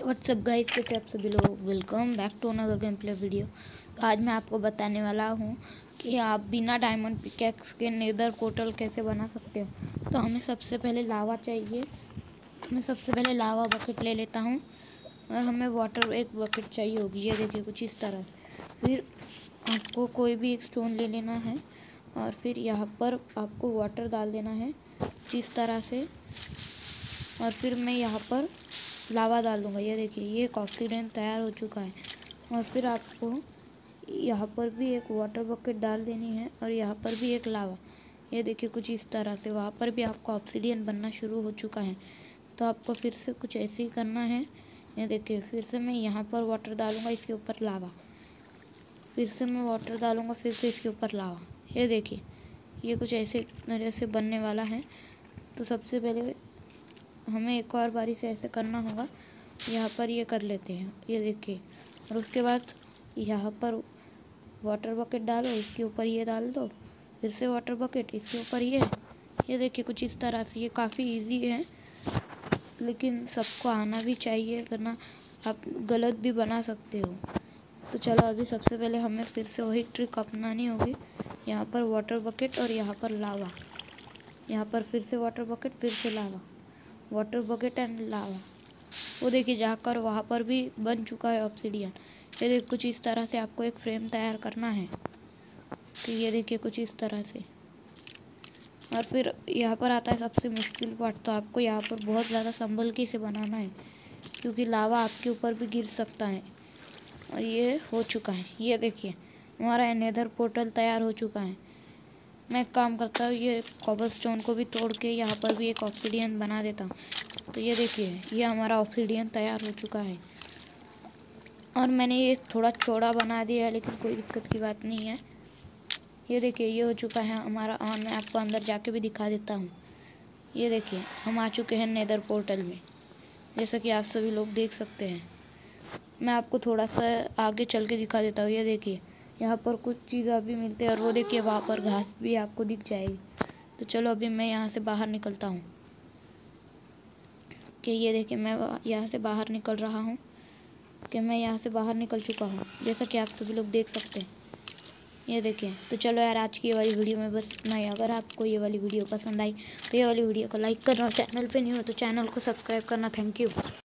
WhatsApp guys, कैसे आप सभी लोग। Welcome back to another gameplay video. तो आज मैं आपको बताने वाला हूँ कि आप बिना डायमंड पिकैक्स के नेदर पोर्टल कैसे बना सकते हो। तो हमें सबसे पहले लावा चाहिए। मैं सबसे पहले लावा बकेट ले लेता हूँ और हमें वाटर एक बकेट चाहिए होगी। ये देखिए कुछ इस तरह। फिर आपको कोई भी एक स्टोन ले लेना है और फिर यहाँ पर आपको वाटर डाल देना है जिस तरह से। और फिर मैं यहाँ पर लावा डाल दूँगा। ये देखिए ये एक ऑक्सीडेंट तैयार हो चुका है। और फिर आपको यहाँ पर भी एक वाटर बकेट डाल देनी है और यहाँ पर भी एक लावा। ये देखिए कुछ इस तरह से। वहाँ पर भी आपको ऑब्सीडियन बनना शुरू हो चुका है। तो आपको फिर से कुछ ऐसे ही करना है। ये देखिए फिर से मैं यहाँ पर वाटर डालूँगा, इसके ऊपर लावा। फिर से मैं वाटर डालूँगा, फिर से इसके ऊपर लावा। ये देखिए ये कुछ ऐसे तरह से बनने वाला है। तो सबसे पहले हमें एक और बारी से ऐसे करना होगा। यहाँ पर ये कर लेते हैं, ये देखिए। और उसके बाद यहाँ पर वाटर बकेट डालो, इसके ऊपर ये डाल दो, फिर से वाटर बकेट, इसके ऊपर ये देखिए कुछ इस तरह से। ये काफ़ी इजी है लेकिन सबको आना भी चाहिए, वरना आप गलत भी बना सकते हो। तो चलो अभी सबसे पहले हमें फिर से वही ट्रिक अपनानी होगी। यहाँ पर वाटर बकेट और यहाँ पर लावा। यहाँ पर फिर से वाटर बकेट, फिर से lava, water bucket and lava. वो देखिए जाकर वहाँ पर भी बन चुका है ऑब्सीडियन। ये देखिए कुछ इस तरह से आपको एक फ्रेम तैयार करना है। तो ये देखिए कुछ इस तरह से। और फिर यहाँ पर आता है सबसे मुश्किल पार्ट। तो आपको यहाँ पर बहुत ज़्यादा संभल के इसे बनाना है क्योंकि लावा आपके ऊपर भी गिर सकता है। और ये हो चुका है। ये देखिए हमारा नेदर पोर्टल तैयार हो चुका है। मैं एक काम करता हूँ, ये कॉबलस्टोन को भी तोड़ के यहाँ पर भी एक ऑब्सीडियन बना देता हूँ। तो ये देखिए ये हमारा ऑब्सीडियन तैयार हो चुका है। और मैंने ये थोड़ा चौड़ा बना दिया है लेकिन कोई दिक्कत की बात नहीं है। ये देखिए ये हो चुका है हमारा। और मैं आपको अंदर जाके भी दिखा देता हूँ। ये देखिए हम आ चुके हैं नेदर पोर्टल में, जैसा कि आप सभी लोग देख सकते हैं। मैं आपको थोड़ा सा आगे चल के दिखा देता हूँ। ये देखिए यहाँ पर कुछ चीज़ें अभी मिलते हैं और वो देखिए वहाँ पर घास भी आपको दिख जाएगी। तो चलो अभी मैं यहाँ से बाहर निकलता हूँ। कि ये देखिए मैं यहाँ से बाहर निकल रहा हूँ, कि मैं यहाँ से बाहर निकल चुका हूँ, जैसा कि आप सभी लोग देख सकते हैं। ये देखिए। तो चलो यार आज की ये वाली वीडियो में बस इतना ही। अगर आपको ये वाली वीडियो पसंद आई तो ये वाली वीडियो को लाइक करना, चैनल पे नहीं हो तो चैनल को सब्सक्राइब करना। Thank you.